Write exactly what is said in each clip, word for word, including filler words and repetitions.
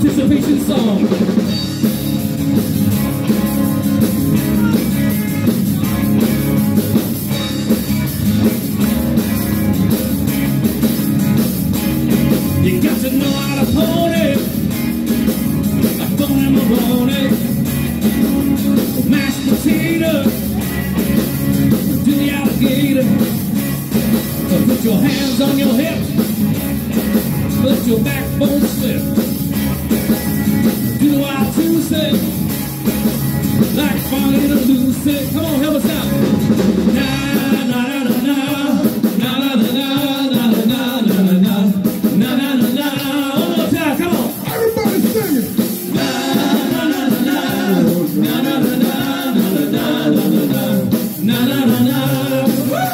anticipation song. You got to know how to pony, like Tony Maroney, mashed potato, do the alligator. So put your hands on your hips, let your backbone slip. Do what I do say, like Fonny the Lucy. Come on, help us out. Na na na na na, na na na na na na na na na na na na. One more time, come on. Everybody singing. Na na na na na, na na na na na na na na na na na.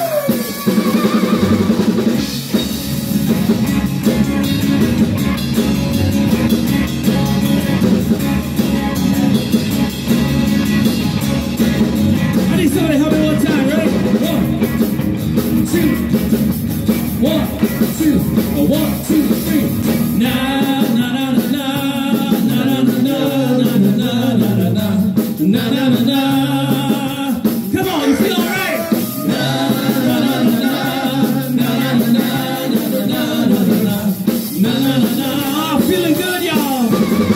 Somebody help me one time, ready? One, two, one, two, one, two, three. Na na na na na na na na na na na na na na na. Come on, you feel all right? Na na na na na na na na na na na na na. Feeling good, y'all.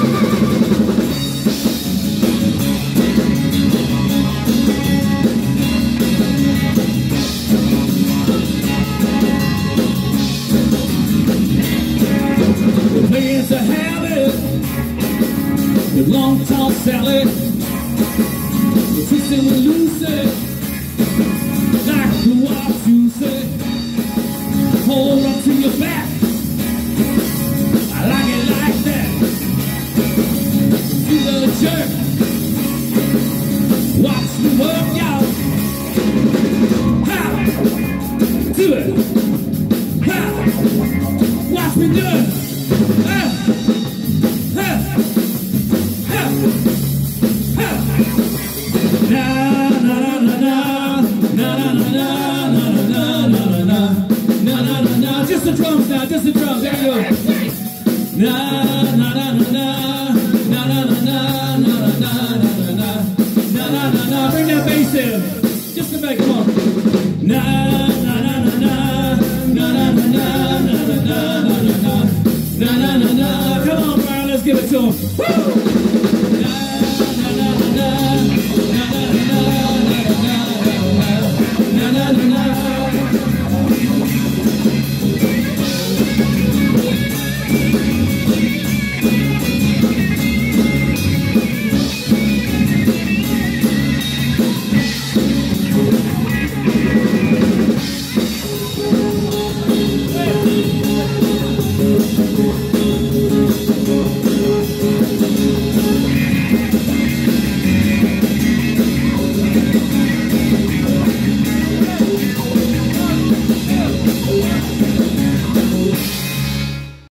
Playing's a habit with long tall Sally, we're twisting with Lucy, like who I Tuesday. Hold up to your back, I like it like that. Do the jerk, watch me work, y'all. Ha! Do it. Ha! Watch me do it. Just the drums now, just the drums, there you go. Nah.